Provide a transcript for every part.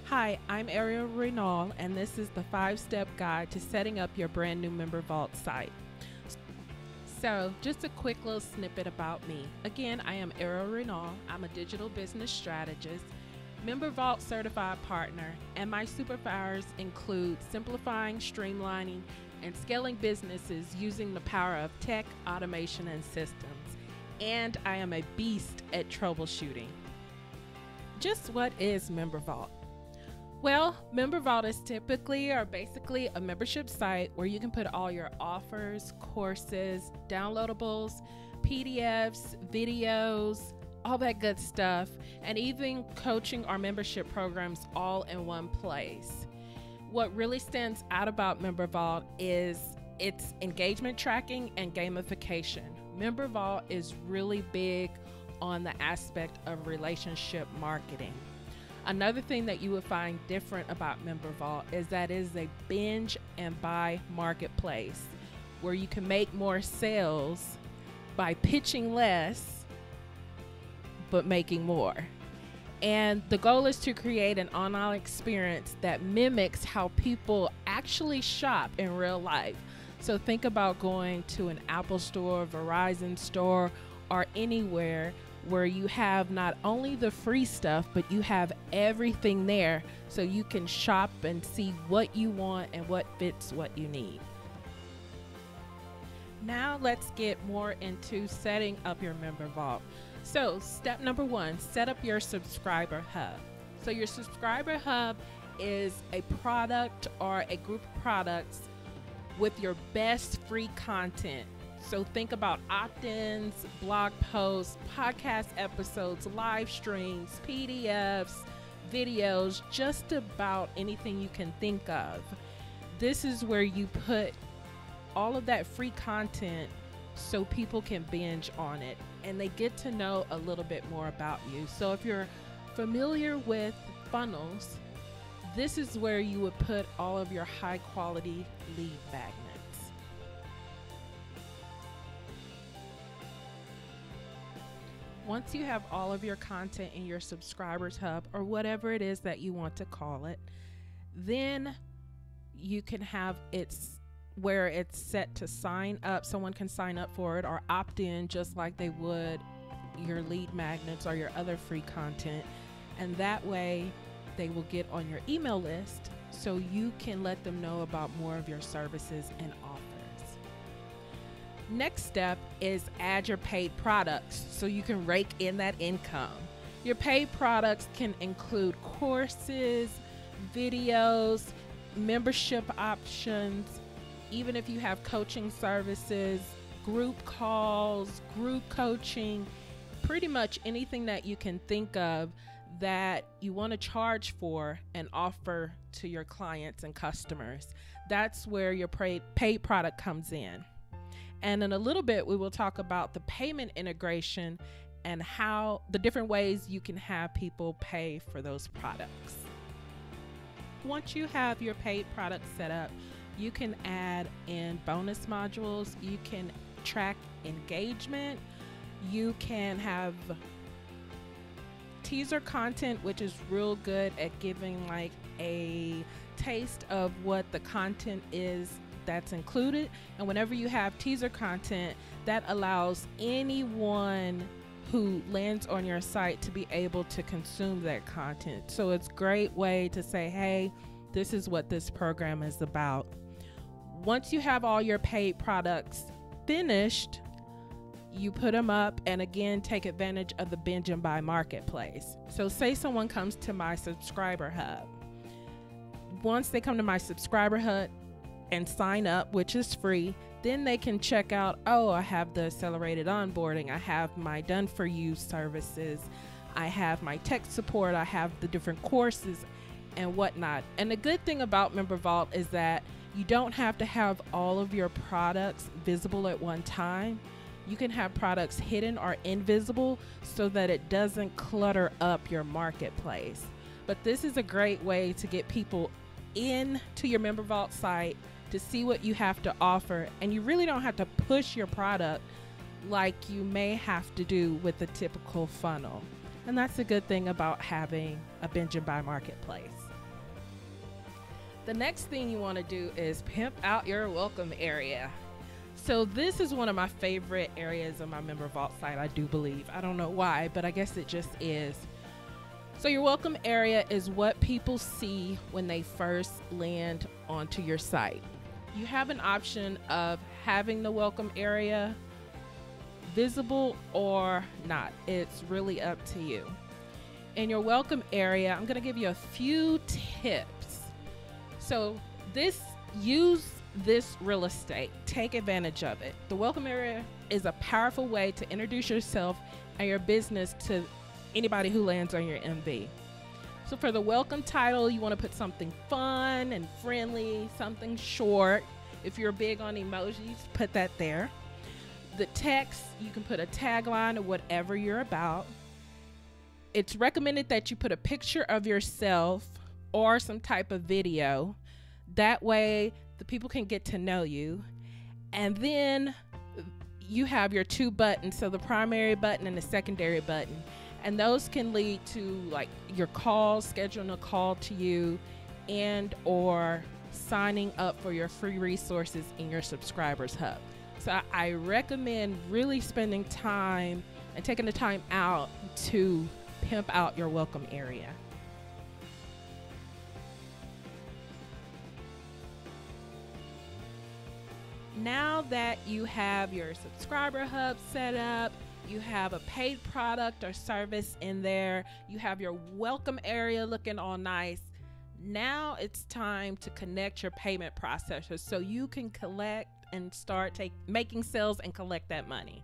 Hi, I'm Ariel Renault, and this is the 5-step guide to setting up your brand new Member Vault site. So, just a quick little snippet about me. Again, I am Ariel Renault. I'm a digital business strategist, Member Vault certified partner, and my superpowers include simplifying, streamlining, and scaling businesses using the power of tech, automation, and systems. And I am a beast at troubleshooting. Just what is Member Vault? Well, Member Vault is typically or basically a membership site where you can put all your offers, courses, downloadables, PDFs, videos, all that good stuff, and even coaching or membership programs all in one place. What really stands out about Member Vault is its engagement tracking and gamification. Member Vault is really big on the aspect of relationship marketing. Another thing that you would find different about Member Vault is that it is a binge and buy marketplace where you can make more sales by pitching less but making more. And the goal is to create an online experience that mimics how people actually shop in real life. So think about going to an Apple store, Verizon store, or anywhere where you have not only the free stuff, but you have everything there so you can shop and see what you want and what fits what you need. Now let's get more into setting up your Member Vault. So step number 1, set up your subscriber hub. So your subscriber hub is a product or a group of products with your best free content. So think about opt-ins, blog posts, podcast episodes, live streams, PDFs, videos, just about anything you can think of. This is where you put all of that free content so people can binge on it and they get to know a little bit more about you. So if you're familiar with funnels, this is where you would put all of your high quality lead magnets. Once you have all of your content in your subscribers hub or whatever it is that you want to call it, then you can have it where it's set to sign up. Someone can sign up for it or opt in just like they would your lead magnets or your other free content. And that way they will get on your email list so you can let them know about more of your services and offers. Next step is add your paid products so you can rake in that income. Your paid products can include courses, videos, membership options, even if you have coaching services, group calls, group coaching, pretty much anything that you can think of that you want to charge for and offer to your clients and customers. That's where your paid product comes in. And in a little bit, we will talk about the payment integration and how the different ways you can have people pay for those products. Once you have your paid product set up, you can add in bonus modules, you can track engagement, you can have teaser content, which is real good at giving like a taste of what the content is that's included. And whenever you have teaser content, that allows anyone who lands on your site to be able to consume that content. So it's a great way to say, hey, this is what this program is about. Once you have all your paid products finished, you put them up and again take advantage of the binge and buy marketplace. So say someone comes to my subscriber hub. Once they come to my subscriber hub and sign up, which is free, then they can check out, oh, I have the accelerated onboarding, I have my done for you services, I have my tech support, I have the different courses and whatnot. And the good thing about Member Vault is that you don't have to have all of your products visible at one time. You can have products hidden or invisible so that it doesn't clutter up your marketplace. But this is a great way to get people into your Member Vault site to see what you have to offer, and you really don't have to push your product like you may have to do with a typical funnel. And that's a good thing about having a binge and buy marketplace. The next thing you want to do is pimp out your welcome area. So this is one of my favorite areas of my Member Vault site, I do believe. I don't know why, but I guess it just is. So your welcome area is what people see when they first land onto your site. You have an option of having the welcome area visible or not. It's really up to you. In your welcome area, I'm going to give you a few tips. So use this real estate. Take advantage of it. The welcome area is a powerful way to introduce yourself and your business to anybody who lands on your MV. So for the welcome title, you want to put something fun and friendly, something short. If you're big on emojis, put that there. The text, you can put a tagline or whatever you're about. It's recommended that you put a picture of yourself or some type of video. That way the people can get to know you. And then you have your two buttons, so the primary button and the secondary button. And those can lead to like your calls, scheduling a call to you, and or signing up for your free resources in your subscribers hub. So I recommend really spending time and taking the time out to pimp out your welcome area. Now that you have your subscriber hub set up, you have a paid product or service in there, you have your welcome area looking all nice. Now it's time to connect your payment processor so you can collect and start making sales and collect that money.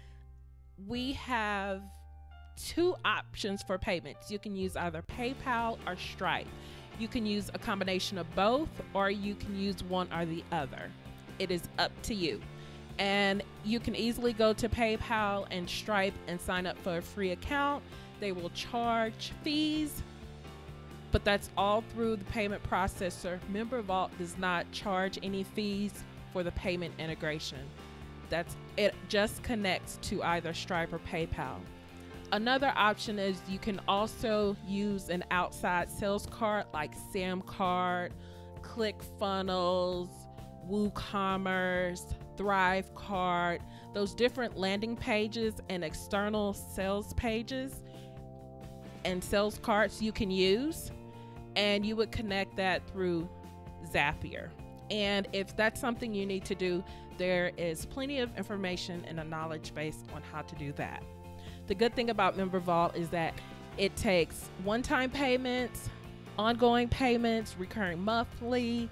We have two options for payments. You can use either PayPal or Stripe. You can use a combination of both, or you can use one or the other. It is up to you. And you can easily go to PayPal and Stripe and sign up for a free account. They will charge fees, but that's all through the payment processor. Member Vault does not charge any fees for the payment integration. It just connects to either Stripe or PayPal. Another option is you can also use an outside sales card like Samcart, ClickFunnels, WooCommerce, ThriveCart, those different landing pages and external sales pages and sales cards you can use, and you would connect that through Zapier. And if that's something you need to do, there is plenty of information in a knowledge base on how to do that. The good thing about Member Vault is that it takes one-time payments, ongoing payments, recurring monthly,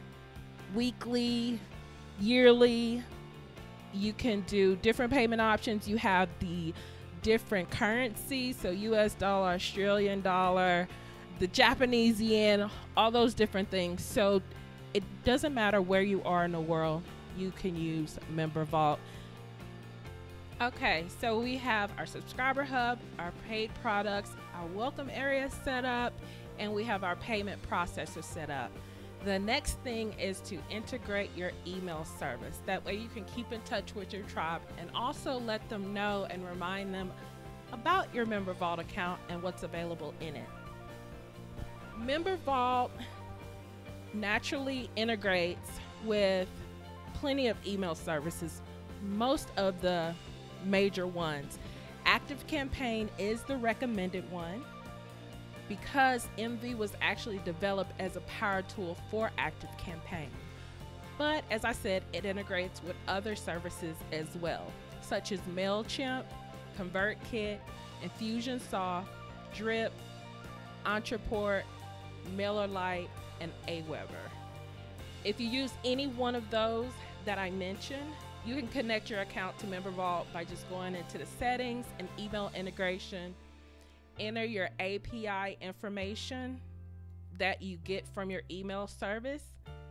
weekly, yearly. You can do different payment options. You have the different currencies, so US dollar, Australian dollar, the Japanese yen, all those different things. So it doesn't matter where you are in the world, you can use Member Vault. Okay, so we have our subscriber hub, our paid products, our welcome area set up, and we have our payment processor set up. The next thing is to integrate your email service. That way you can keep in touch with your tribe and also let them know and remind them about your Member Vault account and what's available in it. Member Vault naturally integrates with plenty of email services, most of the major ones. ActiveCampaign is the recommended one because MV was actually developed as a power tool for ActiveCampaign. But as I said, it integrates with other services as well, such as MailChimp, ConvertKit, Infusionsoft, Drip, Entreport, MailerLite, and Aweber. If you use any one of those that I mentioned, you can connect your account to Member Vault by just going into the settings and email integration, enter your API information that you get from your email service,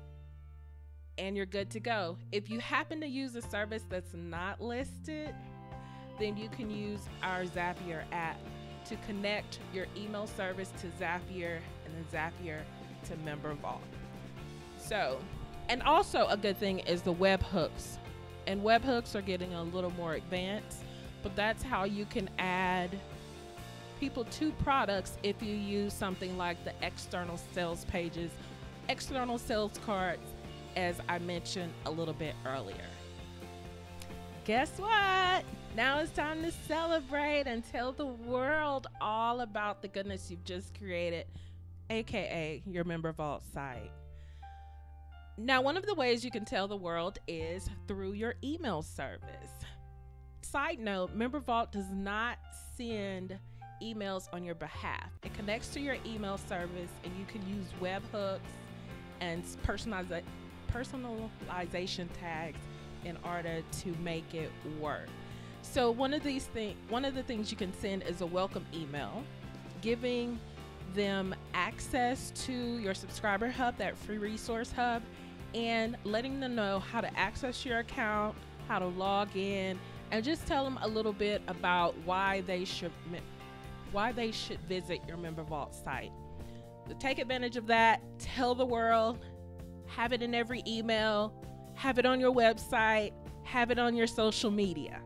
and you're good to go. If you happen to use a service that's not listed, then you can use our Zapier app to connect your email service to Zapier and then Zapier to Member Vault. So, and also a good thing is the webhooks. And webhooks are getting a little more advanced, but that's how you can add people to products if you use something like the external sales pages external sales cards, as I mentioned a little bit earlier. Guess what? Now it's time to celebrate and tell the world all about the goodness you've just created, aka your Member Vault site. Now, one of the ways you can tell the world is through your email service. Side note, Member Vault does not send emails on your behalf. It connects to your email service, and you can use webhooks and personalization tags in order to make it work. So one of the things you can send is a welcome email, giving them access to your subscriber hub, that free resource hub, and letting them know how to access your account, how to log in, and just tell them a little bit about why they should visit your Member Vault site. So take advantage of that. Tell the world. Have it in every email. Have it on your website. Have it on your social media.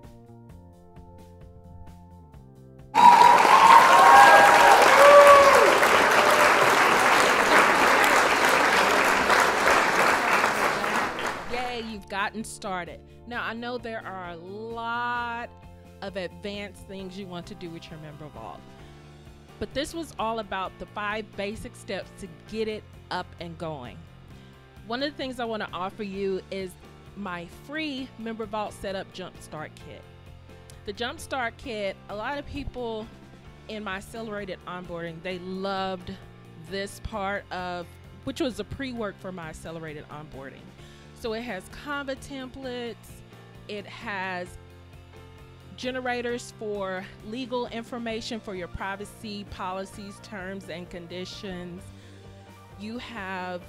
Yay, you've gotten started. Now, I know there are a lot of advanced things you want to do with your Member Vault, but this was all about the 5 basic steps to get it up and going. One of the things I want to offer you is my free Member Vault Setup Jumpstart Kit. The Jumpstart Kit, a lot of people in my accelerated onboarding, they loved this part of, which was the pre-work for my accelerated onboarding. So it has Canva templates, it has generators for legal information for your privacy policies, terms and conditions. You have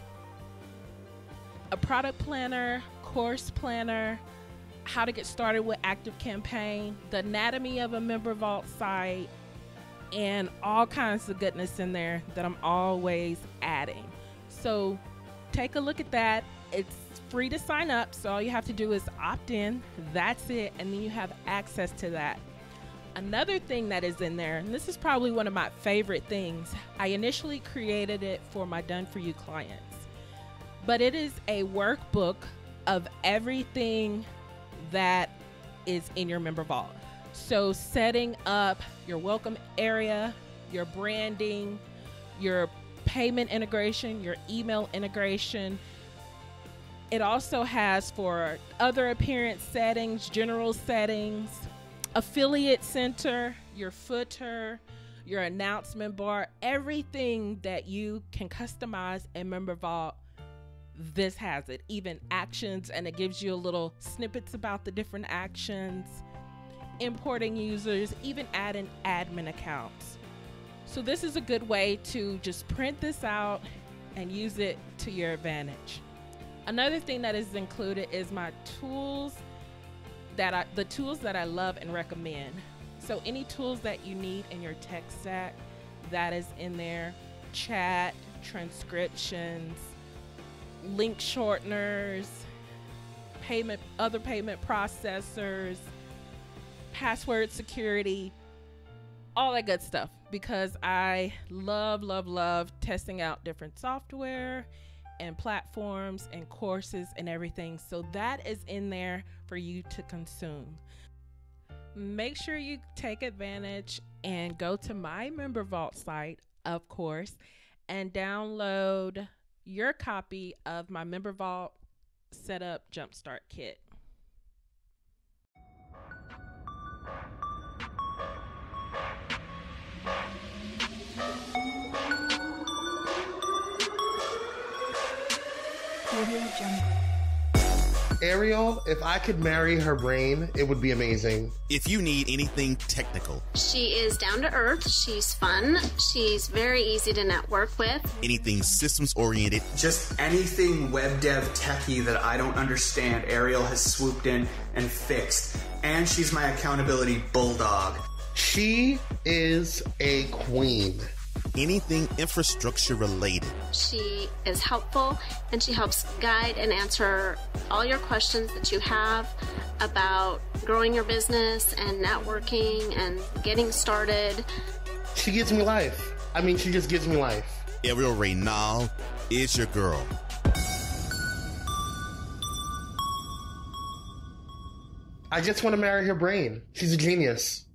a product planner, course planner, how to get started with ActiveCampaign, the anatomy of a Member Vault site, and all kinds of goodness in there that I'm always adding. So take a look at that. It's free to sign up, so all you have to do is opt in. That's it, and then you have access to that. Another thing that is in there, and this is probably one of my favorite things, I initially created it for my Done For You clients, but it is a workbook of everything that is in your Member Vault. So setting up your welcome area, your branding, your payment integration, your email integration. It also has for other appearance settings, general settings, affiliate center, your footer, your announcement bar, everything that you can customize in Member Vault. This has it, even actions, and it gives you a little snippets about the different actions, importing users, even adding admin accounts. So this is a good way to just print this out and use it to your advantage. Another thing that is included is my tools the tools that I love and recommend. So any tools that you need in your tech stack, that is in there. Chat, transcriptions, link shorteners, other payment processors, password security, all that good stuff, because I love testing out different software and platforms and courses and everything. So that is in there for you to consume. Make sure you take advantage and go to my Member Vault site, of course, and download your copy of my Member Vault Setup Jumpstart Kit. Ariel, if I could marry her brain, it would be amazing. If you need anything technical. She is down to earth. She's fun. She's very easy to network with. Anything systems oriented. Just anything web dev techie that I don't understand, Ariel has swooped in and fixed. And she's my accountability bulldog. She is a queen. Anything infrastructure related. She is helpful, and she helps guide and answer all your questions that you have about growing your business and networking and getting started. She gives me life. I mean, she just gives me life. Ariel Reynal is your girl. I just want to marry her brain. She's a genius.